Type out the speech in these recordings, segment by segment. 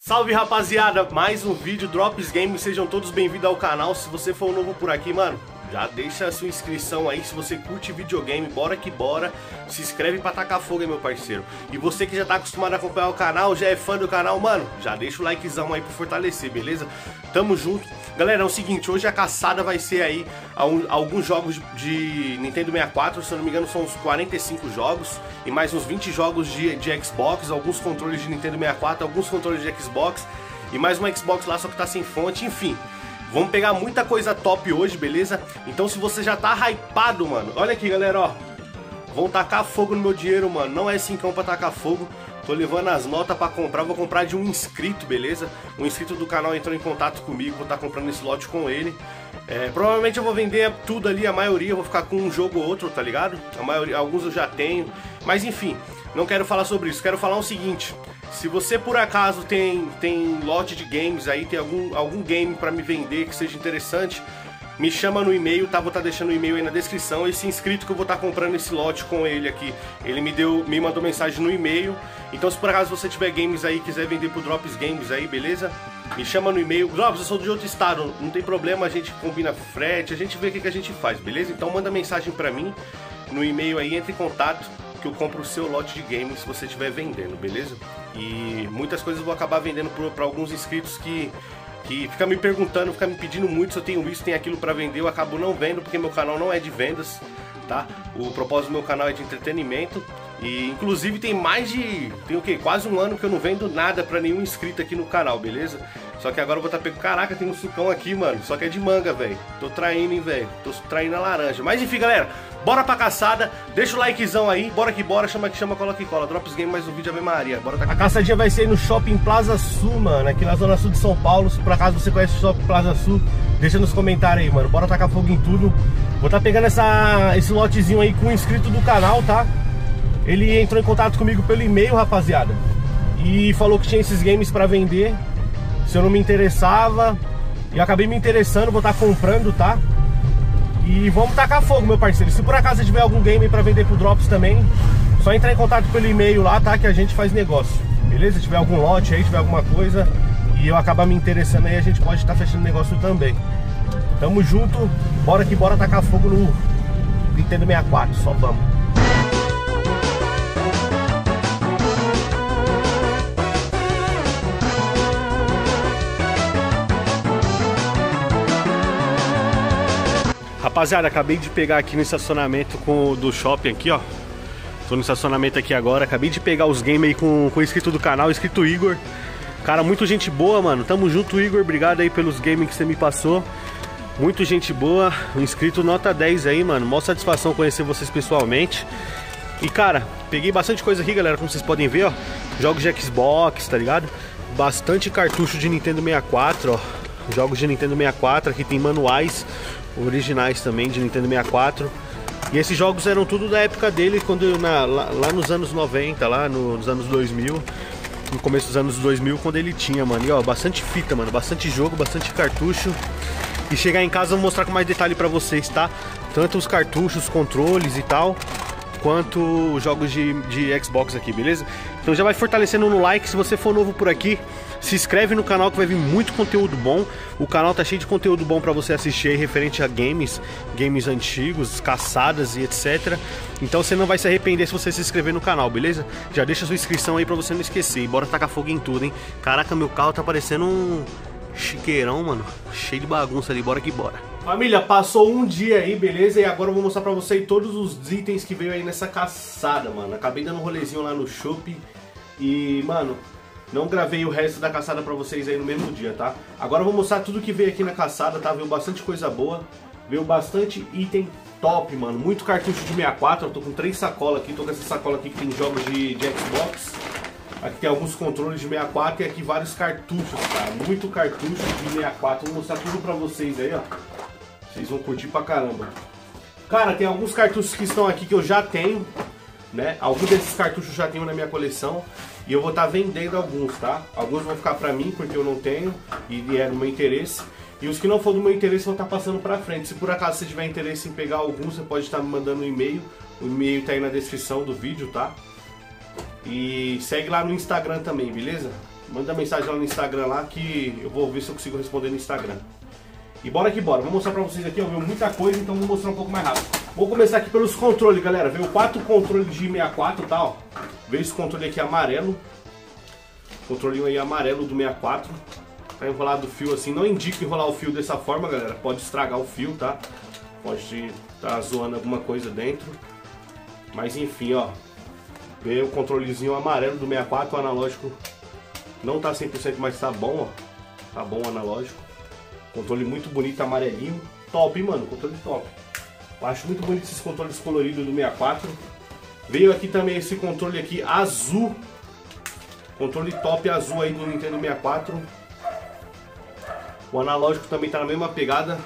Salve rapaziada, mais um vídeo Drops Games, sejam todos bem-vindos ao canal. Se você for novo por aqui, mano, já deixa a sua inscrição aí. Se você curte videogame, bora que bora. Se inscreve pra tacar fogo aí, meu parceiro. E você que já tá acostumado a acompanhar o canal, já é fã do canal, mano, já deixa o likezão aí pra fortalecer, beleza? Tamo junto. Galera, é o seguinte, hoje a caçada vai ser aí alguns jogos de Nintendo 64, se eu não me engano são uns 45 jogos. E mais uns 20 jogos de Xbox, alguns controles de Nintendo 64, alguns controles de Xbox. E mais uma Xbox lá, só que tá sem fonte, enfim. Vamos pegar muita coisa top hoje, beleza? Então se você já tá hypado, mano, olha aqui galera, ó. Vão tacar fogo no meu dinheiro, mano, não é 5 pra tacar fogo. Tô levando as notas pra comprar, vou comprar de um inscrito, beleza? Um inscrito do canal entrou em contato comigo, vou estar comprando esse lote com ele. Provavelmente eu vou vender tudo ali, a maioria, eu vou ficar com um jogo ou outro, tá ligado? A maioria, alguns eu já tenho, mas enfim, não quero falar sobre isso, quero falar o seguinte. Se você por acaso tem lote de games aí, tem algum game pra me vender que seja interessante, me chama no e-mail, tá? Vou estar deixando o e-mail aí na descrição. Esse inscrito que eu vou estar comprando esse lote com ele aqui, ele me mandou mensagem no e-mail. Então se por acaso você tiver games aí, quiser vender pro Drops Games aí, beleza? Me chama no e-mail. Drops, eu sou de outro estado, não tem problema, a gente combina frete, a gente vê o que a gente faz, beleza? Então manda mensagem pra mim no e-mail aí, entre em contato, que eu compro o seu lote de games se você estiver vendendo, beleza? E muitas coisas eu vou acabar vendendo pra alguns inscritos que fica me perguntando, fica me pedindo muito se eu tenho isso, tem aquilo pra vender. Eu acabo não vendo porque meu canal não é de vendas, tá? O propósito do meu canal é de entretenimento. E inclusive tem o quê? Quase um ano que eu não vendo nada pra nenhum inscrito aqui no canal, beleza? Só que agora eu vou estar pegando... Caraca, tem um sucão aqui, mano. Só que é de manga, velho. Tô traindo, hein, velho. Tô traindo a laranja. Mas enfim, galera, bora pra caçada. Deixa o likezão aí. Bora que bora. Chama que chama, cola que cola. Drops Game, mais um vídeo, Ave Maria. Bora tá... A caçadinha vai ser aí no Shopping Plaza Sul, mano. Aqui na zona sul de São Paulo. Se por acaso você conhece o Shopping Plaza Sul, deixa nos comentários aí, mano. Bora tacar fogo em tudo. Vou estar pegando esse lotezinho aí com um inscrito do canal, tá? Ele entrou em contato comigo pelo e-mail, rapaziada, e falou que tinha esses games pra vender. Se eu não me interessava, e eu acabei me interessando, vou estar comprando, tá? E vamos tacar fogo, meu parceiro. Se por acaso tiver algum game pra vender pro Drops também, só entrar em contato pelo e-mail lá, tá? Que a gente faz negócio, beleza? Se tiver algum lote aí, tiver alguma coisa e eu acabar me interessando aí, a gente pode estar fechando negócio também. Tamo junto, bora que bora tacar fogo no Nintendo 64, só vamos. Rapaziada, acabei de pegar aqui no estacionamento do shopping aqui, ó. Tô no estacionamento aqui agora. Acabei de pegar os games aí com o inscrito do canal, inscrito Igor. Cara, muito gente boa, mano. Tamo junto, Igor. Obrigado aí pelos games que você me passou. Muito gente boa. Um inscrito nota 10 aí, mano. Mó satisfação conhecer vocês pessoalmente. E, cara, peguei bastante coisa aqui, galera. Como vocês podem ver, ó. Jogos de Xbox, tá ligado? Bastante cartucho de Nintendo 64, ó. Jogos de Nintendo 64. Aqui tem manuais originais também de Nintendo 64. E esses jogos eram tudo da época dele, quando lá nos anos 90, lá nos anos 2000, no começo dos anos 2000, quando ele tinha, mano. E ó, bastante fita, mano, bastante jogo, bastante cartucho. E chegar em casa eu vou mostrar com mais detalhe pra vocês, tá? Tanto os cartuchos, controles e tal, quanto os jogos de Xbox aqui, beleza? Então já vai fortalecendo no like. Se você for novo por aqui, se inscreve no canal que vai vir muito conteúdo bom. O canal tá cheio de conteúdo bom pra você assistir aí, referente a games antigos, caçadas e etc. Então você não vai se arrepender se você se inscrever no canal, beleza? Já deixa a sua inscrição aí pra você não esquecer. E bora tacar fogo em tudo, hein? Caraca, meu carro tá parecendo um chiqueirão, mano. Cheio de bagunça ali, bora que bora. Família, passou um dia aí, beleza? E agora eu vou mostrar pra vocês todos os itens que veio aí nessa caçada, mano. Acabei dando um rolezinho lá no shopping e, mano, não gravei o resto da caçada pra vocês aí no mesmo dia, tá? Agora eu vou mostrar tudo que veio aqui na caçada, tá? Veio bastante coisa boa, veio bastante item top, mano. Muito cartucho de 64, eu tô com 3 sacolas aqui. Tô com essa sacola aqui que tem jogos de Xbox. Aqui tem alguns controles de 64 e aqui vários cartuchos, cara. Muito cartucho de 64. Vou mostrar tudo pra vocês aí, ó. Vocês vão curtir pra caramba. Cara, tem alguns cartuchos que estão aqui que eu já tenho, né? Alguns desses cartuchos eu já tenho na minha coleção. E eu vou estar vendendo alguns, tá? Alguns vão ficar pra mim, porque eu não tenho e é do meu interesse. E os que não for do meu interesse vão estar passando pra frente. Se por acaso você tiver interesse em pegar alguns, você pode estar me mandando um e-mail. O e-mail tá aí na descrição do vídeo, tá? E segue lá no Instagram também, beleza? manda mensagem lá no Instagram lá que eu vou ver se eu consigo responder no Instagram. E bora que bora, vou mostrar pra vocês aqui, ó, veio muita coisa, então vou mostrar um pouco mais rápido. Vou começar aqui pelos controles, galera. Veio 4 controles de 64, tá, ó. Veio esse controle aqui amarelo. Controlinho aí amarelo do 64. Tá enrolado o fio assim, não indico enrolar o fio dessa forma, galera. Pode estragar o fio, tá? Pode tá zoando alguma coisa dentro. Mas enfim, ó. Veio o controlezinho amarelo do 64, o analógico não tá 100%, mas tá bom, ó. Tá bom o analógico. Controle muito bonito, amarelinho. Top, hein, mano? Controle top. Eu acho muito bonito esses controles coloridos do 64. Veio aqui também esse controle aqui azul. Controle top azul aí do Nintendo 64. O analógico também tá na mesma pegada.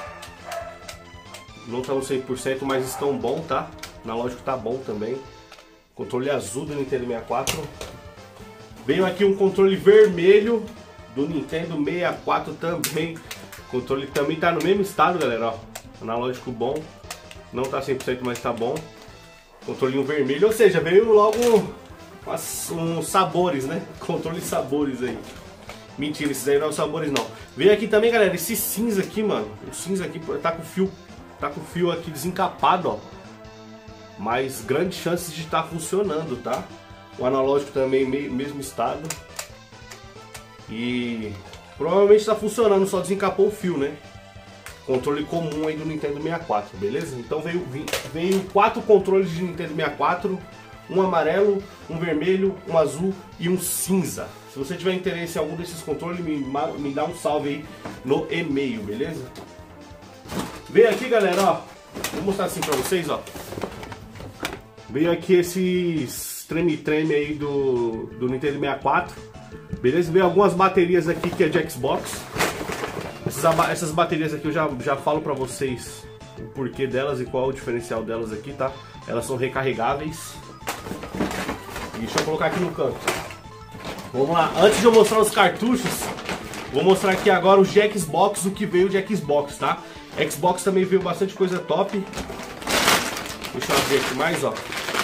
Não estão 100%, mas estão bom, tá? O analógico tá bom também. Controle azul do Nintendo 64. Veio aqui um controle vermelho do Nintendo 64 também. O controle também tá no mesmo estado, galera, ó. Analógico bom. Não tá 100%, mas tá bom. Controlinho vermelho, ou seja, veio logo uns sabores, né? Controle sabores aí. Mentira, esses aí não são sabores não. Veio aqui também, galera, esse cinza aqui, mano. O cinza aqui tá com o fio aqui desencapado, ó. Mas grandes chances de estar funcionando, tá? O analógico também mesmo estado. E provavelmente está funcionando, só desencapou o fio, né? Controle comum aí do Nintendo 64, beleza? Então veio 4 controles de Nintendo 64, um amarelo, um vermelho, um azul e um cinza. Se você tiver interesse em algum desses controles, me dá um salve aí no e-mail, beleza? Veio aqui, galera, ó. Vou mostrar assim pra vocês, ó. Veio aqui esses treme-treme aí do Nintendo 64. Beleza? Veio algumas baterias aqui que é de Xbox. Essas baterias aqui eu já falo pra vocês o porquê delas e qual é o diferencial delas aqui, tá? Elas são recarregáveis. E deixa eu colocar aqui no canto. Vamos lá, antes de eu mostrar os cartuchos, vou mostrar aqui agora os de Xbox, o que veio de Xbox, tá? Xbox também veio bastante coisa top. Deixa eu abrir aqui mais, ó.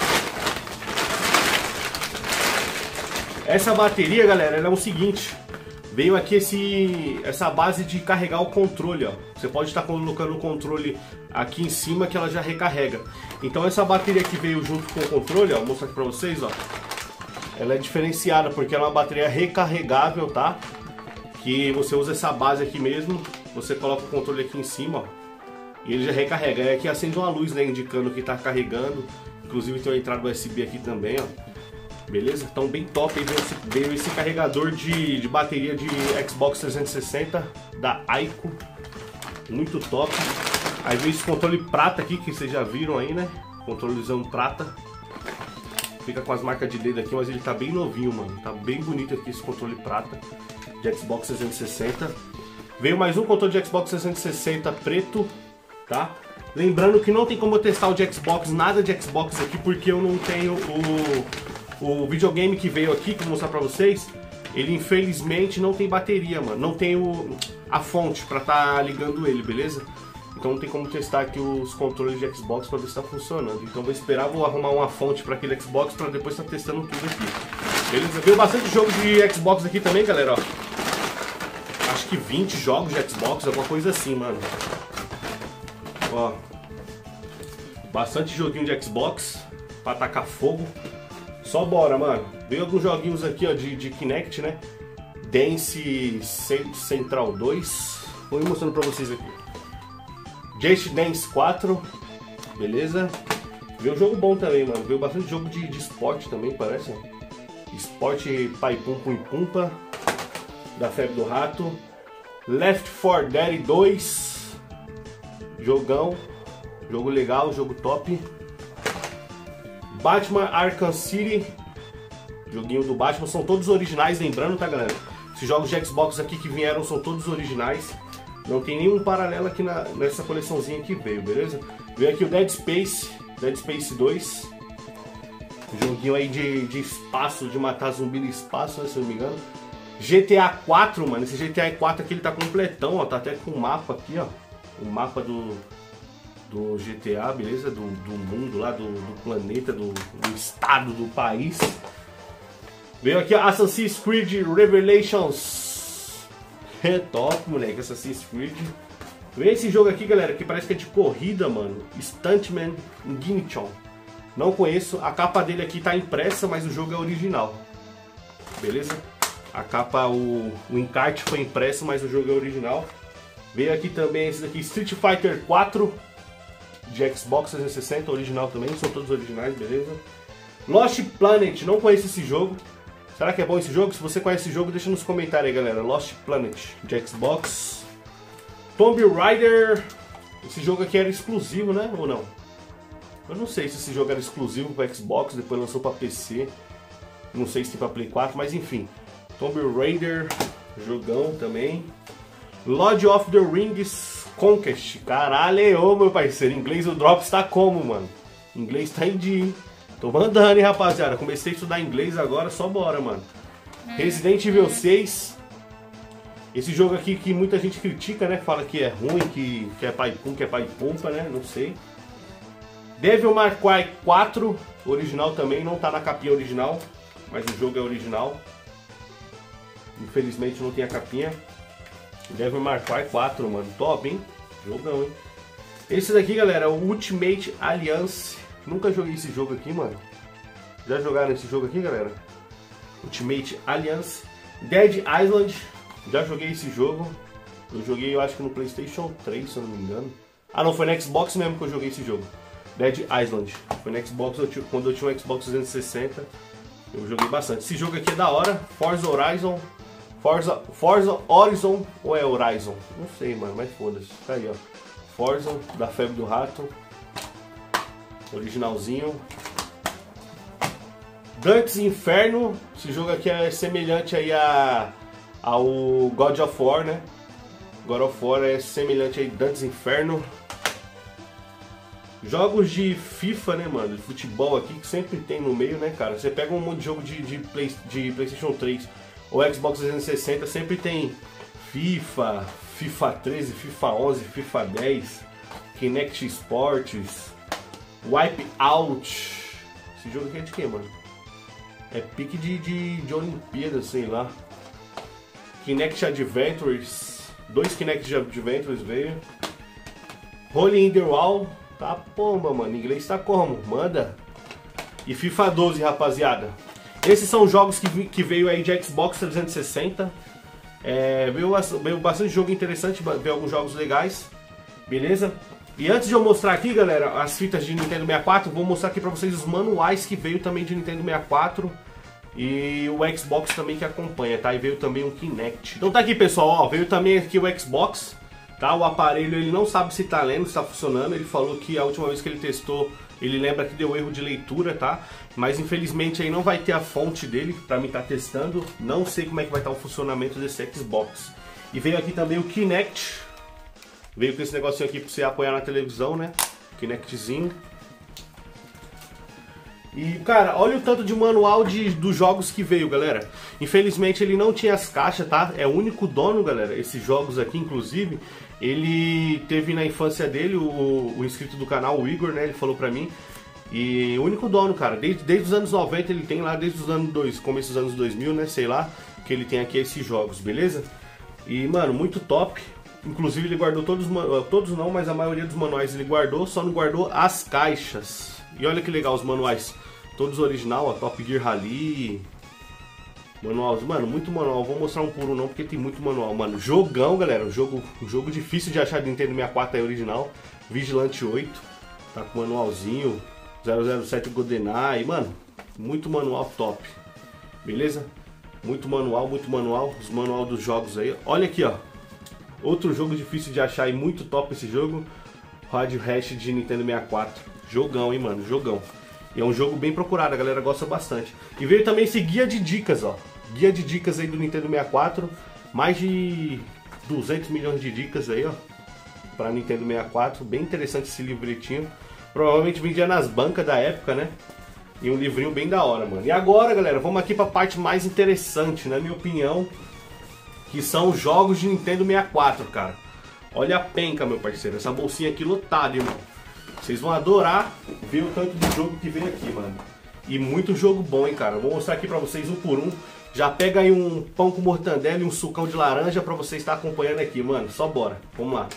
Essa bateria, galera, ela é o seguinte. Veio aqui essa base de carregar o controle, ó. Você pode estar colocando o controle aqui em cima que ela já recarrega. Então essa bateria que veio junto com o controle, ó, vou mostrar aqui pra vocês, ó. Ela é diferenciada porque ela é uma bateria recarregável, tá? Que você usa essa base aqui mesmo, você coloca o controle aqui em cima, ó, e ele já recarrega. Aí aqui acende uma luz, né, indicando que tá carregando. Inclusive tem uma entrada USB aqui também, ó. Beleza? Então bem top aí, veio esse carregador de bateria de Xbox 360 da Aiko. Muito top. Aí veio esse controle prata aqui, que vocês já viram aí, né? Controlezão prata. Fica com as marcas de dedo aqui, mas ele tá bem novinho, mano. Tá bem bonito aqui esse controle prata de Xbox 360. Veio mais um controle de Xbox 360 preto, tá? Lembrando que não tem como eu testar o de Xbox, nada de Xbox aqui, porque eu não tenho o videogame que veio aqui, que eu vou mostrar pra vocês. Ele infelizmente não tem bateria, mano. Não tem a fonte pra tá ligando ele, beleza? Então não tem como testar aqui os controles de Xbox pra ver se tá funcionando. Então vou esperar, vou arrumar uma fonte pra aquele Xbox pra depois tá testando tudo aqui. Beleza? Veio bastante jogo de Xbox aqui também, galera, ó. Acho que 20 jogos de Xbox, alguma coisa assim, mano. Ó. Bastante joguinho de Xbox pra tacar fogo. Só bora, mano. Veio alguns joguinhos aqui, ó, de Kinect, né? Dance Central 2. Vou ir mostrando pra vocês aqui. Just Dance 4. Beleza? Veio um jogo bom também, mano. Veio bastante jogo de esporte também, parece. Esporte Pai Pum Pum Pumpa. Da Febre do Rato. Left 4 Dead 2. Jogão. Jogo legal, jogo top. Batman Arkham City. Joguinho do Batman. São todos originais, lembrando, tá, galera? Esses jogos de Xbox aqui que vieram são todos originais. Não tem nenhum paralelo aqui nessa coleçãozinha que veio, beleza? Veio aqui o Dead Space 2. Joguinho aí de espaço, de matar zumbi no espaço, né, se eu não me engano. GTA 4, mano. Esse GTA 4 aqui ele tá completão, ó. Tá até com o mapa aqui, ó. O mapa do GTA, beleza? Do mundo lá, do planeta, do estado, do país. Veio aqui Assassin's Creed Revelations. É top, moleque, Assassin's Creed. Veio esse jogo aqui, galera, que parece que é de corrida, mano. Stuntman Ignition. Não conheço. A capa dele aqui tá impressa, mas o jogo é original. Beleza? A capa, o encarte foi impresso, mas o jogo é original. Veio aqui também esse daqui, Street Fighter 4 de Xbox 360, original também, são todos originais, beleza? Lost Planet, não conheço esse jogo. Será que é bom esse jogo? Se você conhece esse jogo, deixa nos comentários aí, galera. Lost Planet de Xbox. Tomb Raider. Esse jogo aqui era exclusivo, né? Ou não? Eu não sei se esse jogo era exclusivo para Xbox, depois lançou para PC. Não sei se tem para Play 4, mas enfim. Tomb Raider, jogão também. Lord of the Rings Conquest. Caralho, ô meu parceiro. Em inglês o Drops tá como, mano? Em inglês tá em dia, hein? Tô mandando, hein, rapaziada. Comecei a estudar inglês agora, só bora, mano. Resident Evil 6. Esse jogo aqui que muita gente critica, né? Fala que é ruim, que é pai pum, que é pai pumpa, né? Não sei. Devil May Cry 4. Original também, não tá na capinha original. Mas o jogo é original. Infelizmente não tem a capinha. Devil May Cry 4, mano. Top, hein? Jogão, hein? Esse daqui, galera, é o Ultimate Alliance. Nunca joguei esse jogo aqui, mano. Já jogaram esse jogo aqui, galera? Ultimate Alliance. Dead Island. Já joguei esse jogo. Eu joguei, eu acho que no PlayStation 3, se eu não me engano. Ah, não, foi no Xbox mesmo que eu joguei esse jogo. Dead Island. Foi no Xbox, quando eu tinha um Xbox 360. Eu joguei bastante. Esse jogo aqui é da hora. Forza Horizon. Forza Horizon ou é Horizon? Não sei, mano, mas foda-se. Tá aí, ó. Forza, da Febre do Rato. Originalzinho. Dante's Inferno. Esse jogo aqui é semelhante aí ao God of War, né? God of War é semelhante aí Dante's Inferno. Jogos de FIFA, né, mano? De futebol aqui, que sempre tem no meio, né, cara? Você pega um monte de jogo de PlayStation 3 ou Xbox 360, sempre tem FIFA, FIFA 13, FIFA 11, FIFA 10, Kinect Sports, Wipeout. Esse jogo aqui é de quem, mano? É pique de Olimpíada, sei lá. Kinect Adventures. 2 Kinect Adventures veio. Rolling in the Wall. Tá pomba, mano. Em inglês tá como? Manda. E FIFA 12, rapaziada. Esses são jogos que veio aí de Xbox 360. Veio bastante jogo interessante, veio alguns jogos legais. Beleza? E antes de eu mostrar aqui, galera, as fitas de Nintendo 64, vou mostrar aqui pra vocês os manuais que veio também de Nintendo 64. E o Xbox também que acompanha, tá? E veio também um Kinect. Então tá aqui, pessoal, ó, veio também aqui o Xbox, tá? O aparelho, ele não sabe se tá lendo, se tá funcionando. Ele falou que a última vez que ele testou, ele lembra que deu erro de leitura, tá? Mas infelizmente aí não vai ter a fonte dele pra mim tá testando. Não sei como é que vai estar o funcionamento desse Xbox. E veio aqui também o Kinect. Veio com esse negocinho aqui pra você apoiar na televisão, né? Kinectzinho. E, cara, olha o tanto de manual dos jogos que veio, galera. Infelizmente ele não tinha as caixas, tá? É o único dono, galera. Esses jogos aqui, inclusive, ele teve na infância dele, o inscrito do canal, o Igor, né? Ele falou pra mim. E o único dono, cara. Desde os anos 90 ele tem lá, desde os anos começo dos anos 2000, né? Sei lá, que ele tem aqui esses jogos, beleza? E, mano, muito top. Inclusive ele guardou todos não, mas a maioria dos manuais ele guardou, só não guardou as caixas. E olha que legal os manuais, todos original, ó, Top Gear Rally. Manual, mano, muito manual, vou mostrar um por um não, porque tem muito manual, mano. Jogão, galera, um jogo difícil de achar de Nintendo 64 é original. Vigilante 8, tá com manualzinho, 007 GoldenEye, mano, muito manual top. Beleza? Muito manual, os manual dos jogos aí. Olha aqui, ó. Outro jogo difícil de achar e muito top esse jogo, Radio Rash de Nintendo 64. Jogão, hein, mano, jogão. E é um jogo bem procurado, a galera gosta bastante. E veio também esse guia de dicas, ó. Guia de dicas aí do Nintendo 64. Mais de 200 milhões de dicas aí, ó. Pra Nintendo 64. Bem interessante esse livretinho. Provavelmente vendia nas bancas da época, né? E um livrinho bem da hora, mano. E agora, galera, vamos aqui pra parte mais interessante, na minha opinião. Que são os jogos de Nintendo 64, cara. Olha a penca, meu parceiro. Essa bolsinha aqui lotada, irmão. Vocês vão adorar ver o tanto de jogo que vem aqui, mano. E muito jogo bom, hein, cara. Vou mostrar aqui pra vocês um por um. Já pega aí um pão com mortandela e um sucão de laranja pra você estar acompanhando aqui, mano. Só bora. Vamos lá.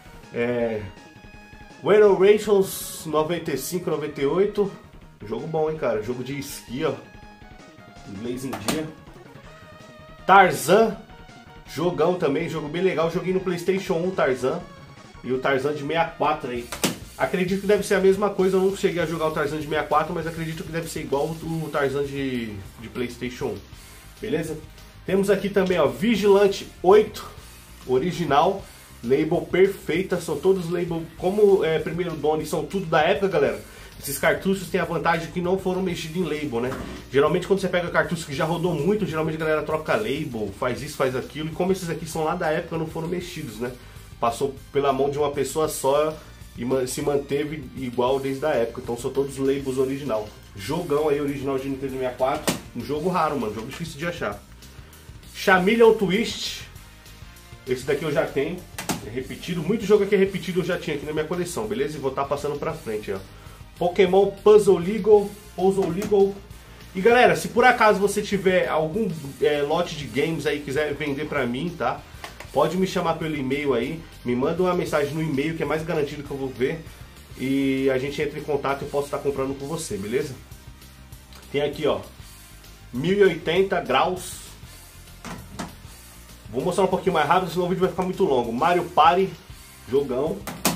Generations 95, 98. Jogo bom, hein, cara. Jogo de esqui, ó. Inglês em dia. Tarzan. Jogão também. Jogo bem legal. Joguei no PlayStation 1, Tarzan. E o Tarzan de 64 aí. Acredito que deve ser a mesma coisa. Eu não cheguei a jogar o Tarzan de 64, mas acredito que deve ser igual o Tarzan de PlayStation 1. Beleza? Temos aqui também, ó, Vigilante 8 original. Label perfeita. São todos label como primeiro dono e são tudo da época, galera. Esses cartuchos têm a vantagem de que não foram mexidos em label, né? Geralmente quando você pega cartucho que já rodou muito, geralmente a galera troca label, faz isso, faz aquilo. E como esses aqui são lá da época, não foram mexidos, né? Passou pela mão de uma pessoa só e se manteve igual desde a época. Então são todos labels original. Jogão aí, original de Nintendo 64. Um jogo raro, mano. Jogo difícil de achar. Chameleon Twist. Esse daqui eu já tenho. É repetido. Muito jogo aqui é repetido, eu já tinha aqui na minha coleção, beleza? E vou estar passando pra frente, ó. Pokémon Puzzle Legal. E galera, se por acaso você tiver algum lote de games aí, quiser vender pra mim, tá? Pode me chamar pelo e-mail aí, me manda uma mensagem no e-mail que é mais garantido que eu vou ver. E a gente entra em contato e eu posso estar comprando com você, beleza? Tem aqui, ó, 1080 graus. Vou mostrar um pouquinho mais rápido, senão o vídeo vai ficar muito longo. Mario Party, jogão.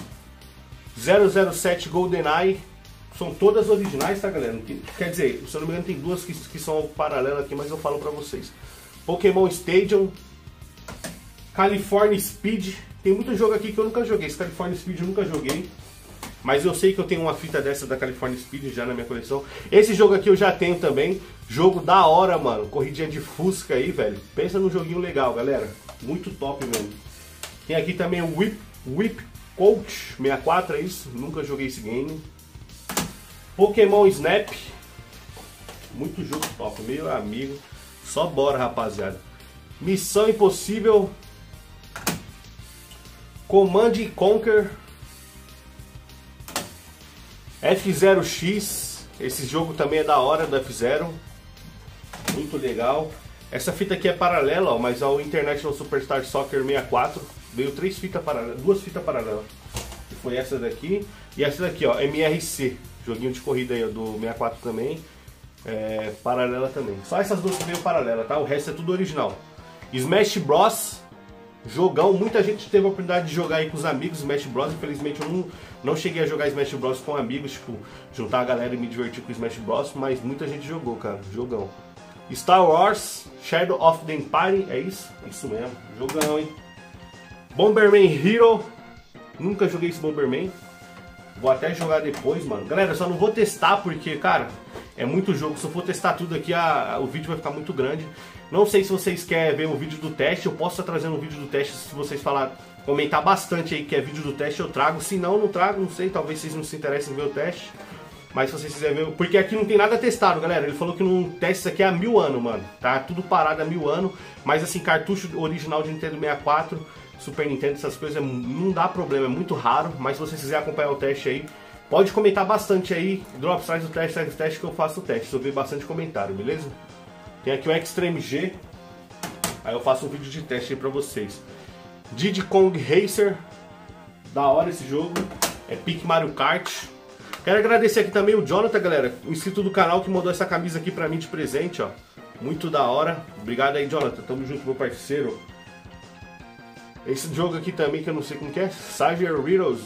007 GoldenEye. São todas originais, tá, galera? Quer dizer, se eu não me engano tem duas que são paralelas aqui, mas eu falo pra vocês. Pokémon Stadium. California Speed. Tem muito jogo aqui que eu nunca joguei. Esse California Speed eu nunca joguei. Mas eu sei que eu tenho uma fita dessa da California Speed já na minha coleção. Esse jogo aqui eu já tenho também. Jogo da hora, mano. Corridinha de Fusca aí, velho. Pensa num joguinho legal, galera. Muito top, velho. Tem aqui também o Whip Coach 64, é isso? Nunca joguei esse game. Pokémon Snap. Muito jogo top, meu amigo. Só bora, rapaziada. Missão Impossível. Command & Conquer. F0X. Esse jogo também é da hora, do F0. Muito legal. Essa fita aqui é paralela, ó, mas ao International Superstar Soccer 64 veio duas fitas paralelas. Que foi essa daqui e essa daqui, ó, MRC. Joguinho de corrida aí, ó, do 64 também. Paralela também. Só essas duas que veio paralela, tá? O resto é tudo original. Smash Bros. Jogão, muita gente teve a oportunidade de jogar aí com os amigos Smash Bros. Infelizmente eu não cheguei a jogar Smash Bros com amigos, tipo, juntar a galera e me divertir com Smash Bros, mas muita gente jogou, cara, jogão. Star Wars, Shadow of the Empire, é isso? Isso mesmo, jogão, hein? Bomberman Hero, nunca joguei esse Bomberman, vou até jogar depois, mano. Galera, eu só não vou testar porque, cara, é muito jogo, se eu for testar tudo aqui, o vídeo vai ficar muito grande. Não sei se vocês querem ver o vídeo do teste, eu posso estar trazendo um vídeo do teste se vocês comentar bastante aí que é vídeo do teste, eu trago. Se não, não trago, não sei, talvez vocês não se interessem em ver o teste. Mas se vocês quiserem ver, porque aqui não tem nada testado, galera. Ele falou que não testa isso aqui há 1000 anos, mano. Tá tudo parado há 1000 anos, mas assim, cartucho original de Nintendo 64, Super Nintendo, essas coisas, não dá problema, é muito raro. Mas se vocês quiserem acompanhar o teste aí, pode comentar bastante aí. Drops, traz o teste que eu faço o teste. Eu vi bastante comentário, beleza? Tem aqui o Extreme G. Aí eu faço um vídeo de teste aí pra vocês. Diddy Kong Racer. Da hora esse jogo. É Pique Mario Kart. Quero agradecer aqui também o Jonathan, galera, o inscrito do canal, que mandou essa camisa aqui pra mim de presente, ó. Muito da hora. Obrigado aí, Jonathan. Tamo junto, meu parceiro. Esse jogo aqui também, que eu não sei como que é. Cyber Riddles.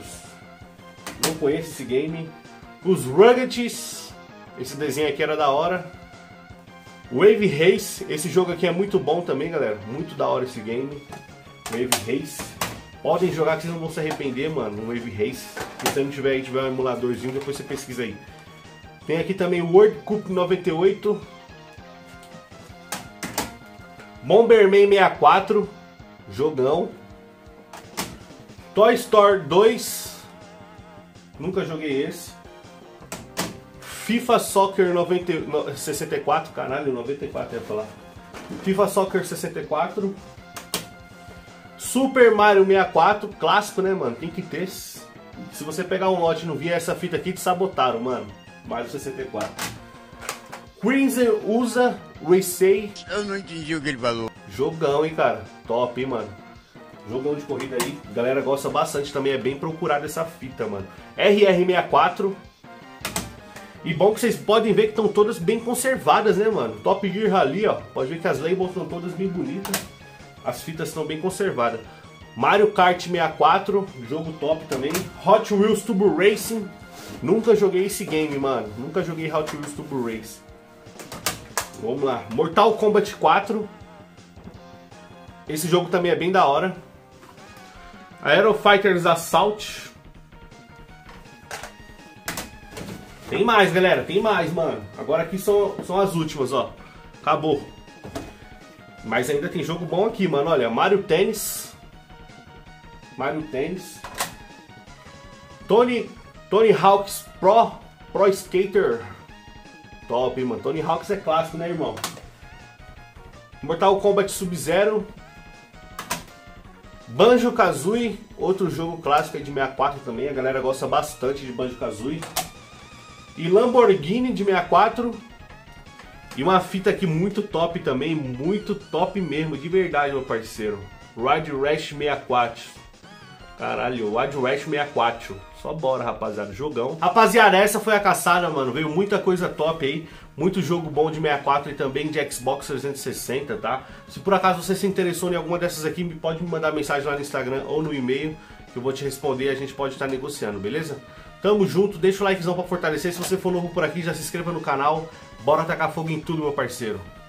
Não conheço esse game. Os Ruggeds. Esse desenho aqui era da hora. Wave Race, esse jogo aqui é muito bom também, galera. Muito da hora esse game. Wave Race. Podem jogar que vocês não vão se arrepender, mano, no Wave Race. Se você não tiver um emuladorzinho, depois você pesquisa aí. Tem aqui também o World Cup 98. Bomberman 64. Jogão. Toy Story 2. Nunca joguei esse. FIFA Soccer 64, caralho, 94 ia falar. FIFA Soccer 64. Super Mario 64, clássico, né, mano? Tem que ter. Se você pegar um lote e não vir essa fita aqui, te sabotaram, mano. Mario 64. Crimson USA Racing. Eu não entendi o que ele falou. Jogão, hein, cara. Top, hein, mano. Jogão de corrida aí. A galera gosta bastante também. É bem procurada essa fita, mano. RR64. E bom que vocês podem ver que estão todas bem conservadas, né, mano? Top Gear Rally, ó. Pode ver que as labels estão todas bem bonitas. As fitas estão bem conservadas. Mario Kart 64. Jogo top também. Hot Wheels Turbo Racing. Nunca joguei esse game, mano. Nunca joguei Hot Wheels Turbo Race. Vamos lá. Mortal Kombat 4. Esse jogo também é bem da hora. Aero Fighters Assault. Tem mais, galera. Tem mais, mano. Agora aqui são as últimas, ó. Acabou. Mas ainda tem jogo bom aqui, mano. Olha, Mario Tennis. Mario Tennis. Tony Hawk's Pro Skater. Top, hein, mano. Tony Hawk's é clássico, né, irmão? Mortal Kombat Sub-Zero. Banjo-Kazooie. Outro jogo clássico aí de 64 também. A galera gosta bastante de Banjo-Kazooie. E Lamborghini de 64. E uma fita aqui muito top também. Muito top mesmo, de verdade, meu parceiro. Ride Rash 64. Caralho, Ride Rash 64. Só bora, rapaziada. Jogão. Rapaziada, essa foi a caçada, mano. Veio muita coisa top aí. Muito jogo bom de 64 e também de Xbox 360, tá? Se por acaso você se interessou em alguma dessas aqui, pode me mandar mensagem lá no Instagram ou no e-mail, que eu vou te responder e a gente pode estar negociando, beleza? Tamo junto, deixa o likezão pra fortalecer. Se você for novo por aqui, já se inscreva no canal. Bora tacar fogo em tudo, meu parceiro.